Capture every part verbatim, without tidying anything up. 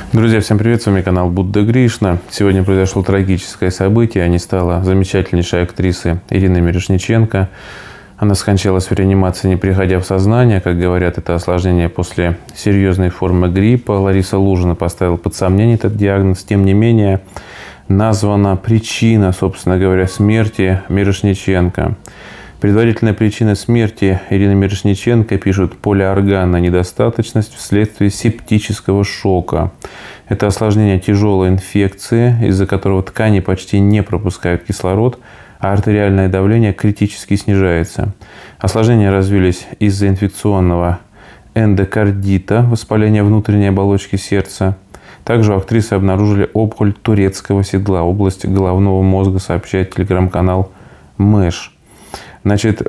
Друзья, всем привет, с вами канал Будда Гришна. Сегодня произошло трагическое событие. Не стало замечательнейшей актрисы Ирины Мирошниченко. Она скончалась в реанимации, не приходя в сознание. Как говорят, это осложнение после серьезной формы гриппа. Лариса Лужина поставила под сомнение этот диагноз. Тем не менее, названа причина, собственно говоря, смерти Мирошниченко. Предварительная причина смерти Ирины Мирошниченко, пишут, полиорганная недостаточность вследствие септического шока. Это осложнение тяжелой инфекции, из-за которого ткани почти не пропускают кислород, а артериальное давление критически снижается. Осложнения развились из-за инфекционного эндокардита, воспаления внутренней оболочки сердца. Также у актрисы обнаружили опухоль турецкого седла, область головного мозга, сообщает телеграм-канал Мэш. Значит,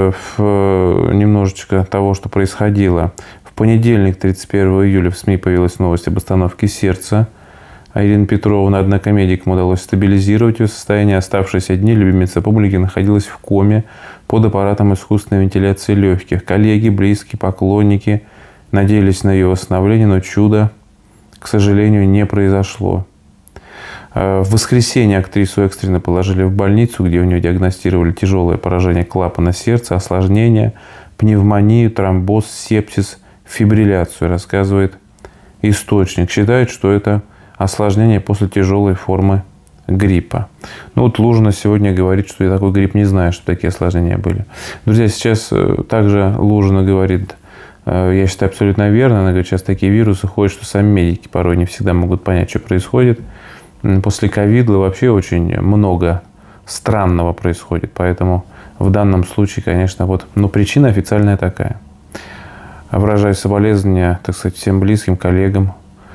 немножечко того, что происходило. В понедельник, тридцать первого июля, в СМИ появилась новость об остановке сердца. А Ирина Петровна, однако медикам удалось стабилизировать ее состояние. Оставшиеся дни любимица публики находилась в коме под аппаратом искусственной вентиляции легких. Коллеги, близкие, поклонники надеялись на ее восстановление, но чудо, к сожалению, не произошло. В воскресенье актрису экстренно положили в больницу, где у нее диагностировали тяжелое поражение клапана сердца, осложнения, пневмонию, тромбоз, сепсис, фибрилляцию, рассказывает источник. Считают, что это осложнение после тяжелой формы гриппа. Ну вот Лужина сегодня говорит, что я такой грипп не знаю, что такие осложнения были. Друзья, сейчас также Лужина говорит, я считаю, абсолютно верно, она говорит, сейчас такие вирусы ходят, что сами медики порой не всегда могут понять, что происходит. После ковида вообще очень много странного происходит. Поэтому в данном случае, конечно, вот, но причина официальная такая. Выражаю соболезнования, так сказать, всем близким, коллегам.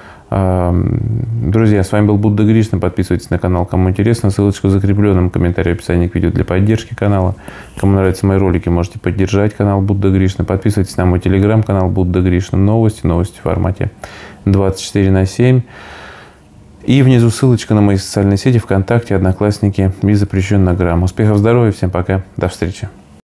Друзья, с вами был Будда Гришна. Подписывайтесь на канал, кому интересно. Ссылочка в закрепленном комментарии в описании к видео для поддержки канала. Кому нравятся мои ролики, можете поддержать канал Будда Гришна. Подписывайтесь на мой телеграм-канал Будда Гришна. Новости, новости в формате двадцать четыре на семь. И внизу ссылочка на мои социальные сети, ВКонтакте, Одноклассники и запрещенная грамм. Успехов, здоровья, всем пока, до встречи.